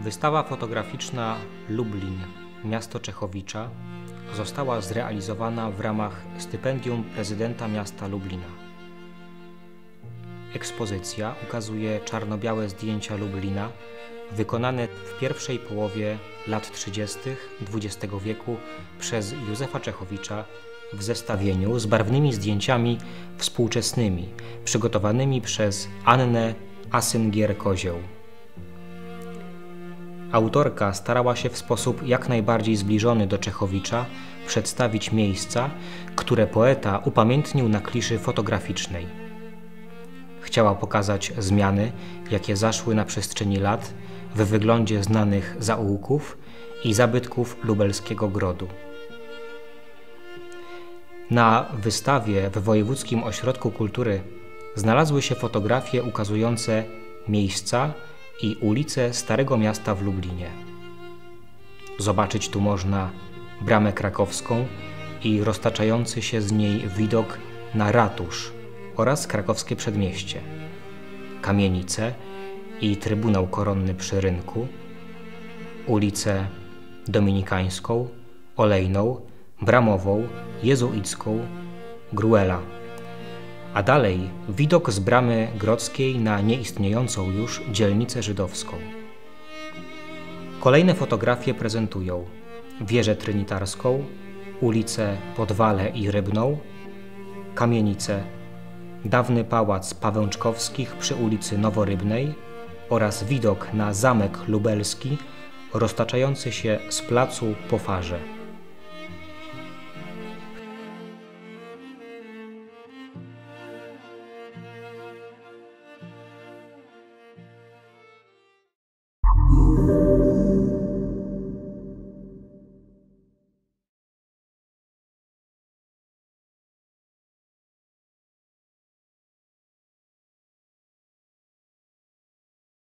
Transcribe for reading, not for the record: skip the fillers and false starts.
Wystawa fotograficzna Lublin – Miasto Czechowicza została zrealizowana w ramach stypendium prezydenta miasta Lublina. Ekspozycja ukazuje czarno-białe zdjęcia Lublina wykonane w pierwszej połowie lat 30. XX wieku przez Józefa Czechowicza w zestawieniu z barwnymi zdjęciami współczesnymi przygotowanymi przez Annę Asyngier-Kozioł. Autorka starała się w sposób jak najbardziej zbliżony do Czechowicza przedstawić miejsca, które poeta upamiętnił na kliszy fotograficznej. Chciała pokazać zmiany, jakie zaszły na przestrzeni lat w wyglądzie znanych zaułków i zabytków lubelskiego grodu. Na wystawie w Wojewódzkim Ośrodku Kultury znalazły się fotografie ukazujące miejsca i ulice Starego Miasta w Lublinie. Zobaczyć tu można Bramę Krakowską i roztaczający się z niej widok na ratusz oraz krakowskie przedmieście, kamienicę i Trybunał Koronny przy Rynku, ulicę Dominikańską, Olejną, Bramową, Jezuicką, Gruela, a dalej widok z Bramy Grodzkiej na nieistniejącą już dzielnicę żydowską. Kolejne fotografie prezentują wieżę trynitarską, ulicę Podwale i Rybną, kamienicę, dawny pałac Pawęczkowskich przy ulicy Noworybnej oraz widok na zamek lubelski roztaczający się z placu po Farze.